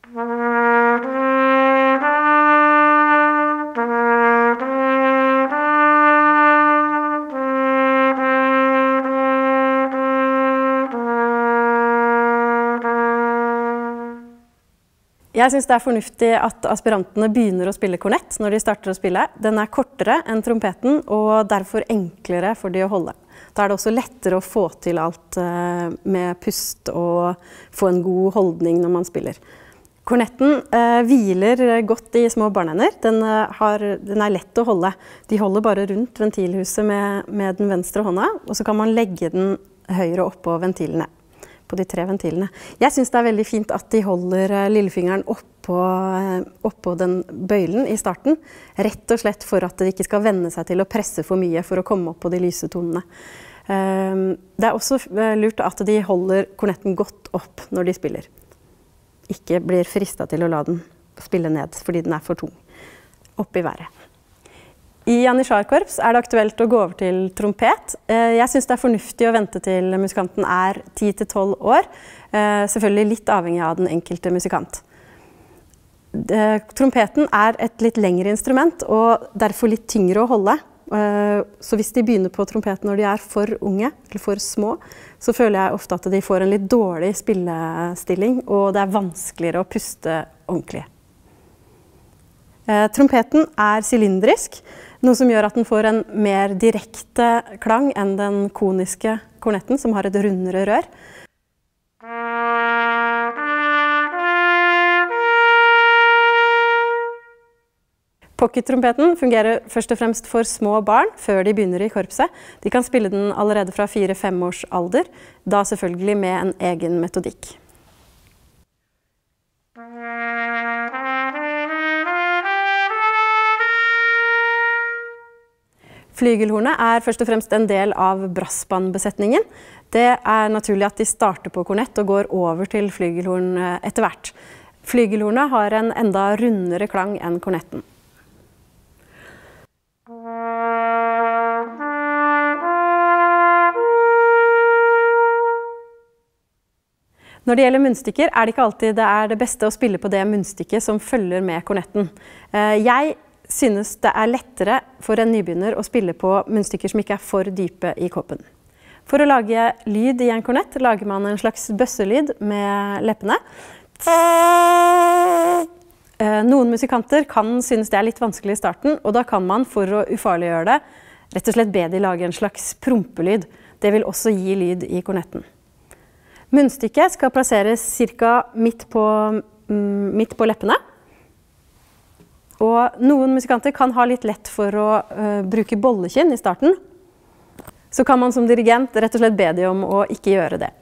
Jeg synes det fornuftig at aspirantene begynner å spille kornett når de starter å spille. Den kortere enn trompeten og derfor enklere for de å holde. Da det også lettere å få til alt med pust og få en god holdning når man spiller. Kornetten hviler godt i små barnehender. Den lett å holde. De holder bare rundt ventilhuset med den venstre hånda, og så kan man legge den høyre oppå ventilene. På de 3 ventilene. Jeg synes det veldig fint at de holder lillefingeren oppå den bøylen i starten, rett og slett for at de ikke skal venne seg til å presse for mye for å komme opp på de lyse tonene. Det også lurt at de holder kornetten godt opp når de spiller. Ikke blir fristet til å la den spille ned fordi den for tung. Opp i været. I janitsjarkorps det aktuelt å gå over til trompet. Jeg synes det fornuftig å vente til musikanten 10–12 år, selvfølgelig litt avhengig av den enkelte musikant. Trompeten et litt lengre instrument og derfor litt tyngre å holde. Så hvis de begynner på trompeten når de for unge eller for små, så føler jeg ofte at de får en litt dårlig spillestilling, og det vanskeligere å puste ordentlig. Trompeten sylindrisk, noe som gjør at den får en mer direkte klang enn den koniske kornetten, som har et rundere rør. Pocket-trompeten fungerer først og fremst for små barn før de begynner i korpset. De kan spille den allerede fra 4–5 års alder, da selvfølgelig med en egen metodikk. Flygelhornet først og fremst en del av brassbandbesetningen. Det naturlig at de starter på kornett og går over til flygelhorn etter hvert. Flygelhornet har en enda rundere klang enn kornetten. Når det gjelder munnstykker det ikke alltid det beste å spille på det munnstykket som følger med kornetten. Jeg synes det lettere for en nybegynner å spille på munnstykker som ikke for dype i koppen. For å lage lyd i en kornett lager man en slags bøsselyd med leppene. Noen musikanter kan synes det litt vanskelig i starten, og da kan man for å ufarliggjøre det rett og slett be de lage en slags prompelyd. Det vil også gi lyd i kornetten. Munnstykket skal plasseres cirka midt på leppene. Og noen musikanter kan ha litt lett for å bruke bollekinn i starten. Så kan man som dirigent rett og slett be de om å ikke gjøre det.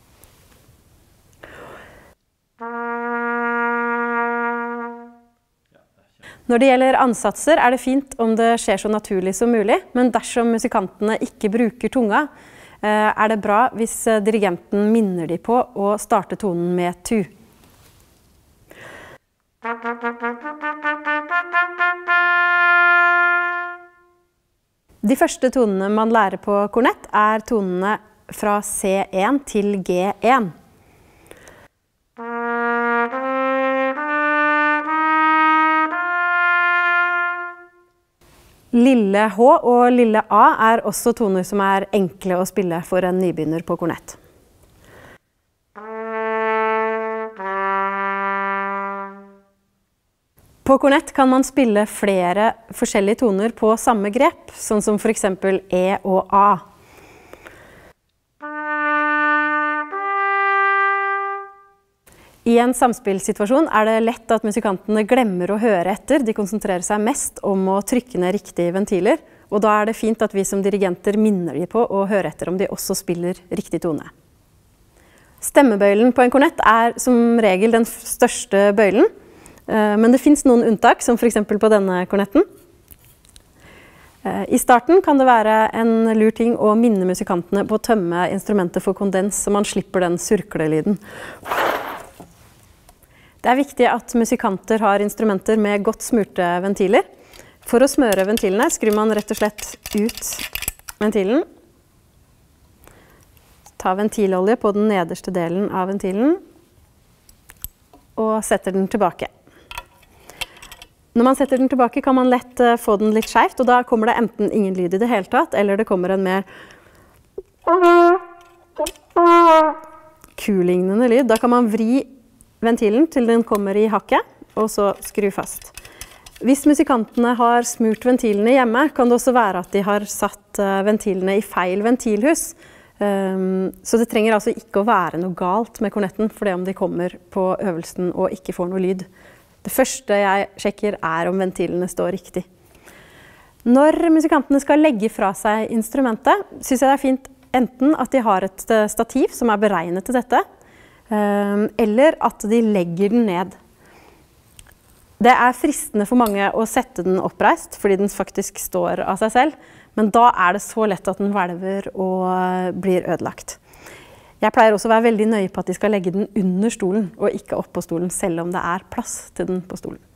Når det gjelder ansatser det fint om det skjer så naturlig som mulig, men dersom musikantene ikke bruker tunga, det bra hvis dirigenten minner de på å starte tonen med tu. De første tonene man lærer på kornett tonene fra C1 til G1. Lille H og lille A også toner som enkle å spille for en nybegynner på kornett. På kornett kan man spille flere forskjellige toner på samme grep, sånn som for eksempel E og A. I en samspillsituasjon det lett at musikantene glemmer å høre etter. De konsentrerer seg mest om å trykke ned riktige ventiler, og da det fint at vi som dirigenter minner de på å høre etter om de også spiller riktig tone. Stemmebøylen på en kornett som regel den største bøylen, men det finnes noen unntak, som for eksempel på denne kornetten. I starten kan det være en lur ting å minne musikantene på å tømme instrumentet for kondens, så man slipper den surklelyden. Det viktig at musikanter har instrumenter med godt smurte ventiler. For å smøre ventilene skrur man rett og slett ut ventilen. Ta ventilolje på den nederste delen av ventilen. og setter den tilbake. Når man setter den tilbake kan man lett få den litt skjevt, og da kommer det enten ingen lyd i det hele tatt, eller det kommer en mer kulignende lyd. Da kan man vri ventilen til den kommer i hakket, og så skru fast. Hvis musikantene har smurt ventilene hjemme, kan det også være at de har satt ventilene i feil ventilhus. Så det trenger altså ikke å være noe galt med kornetten for det om de kommer på øvelsen og ikke får noe lyd. Det første jeg sjekker om ventilene står riktig. Når musikantene skal legge fra seg instrumentet, synes jeg det fint enten at de har et stativ som beregnet til dette, eller at de legger den ned. Det fristende for mange å sette den oppreist, fordi den faktisk står av seg selv, men da det så lett at den hvelver og blir ødelagt. Jeg pleier også å være veldig nøye på at de skal legge den under stolen, og ikke opp på stolen, selv om det plass til den på stolen.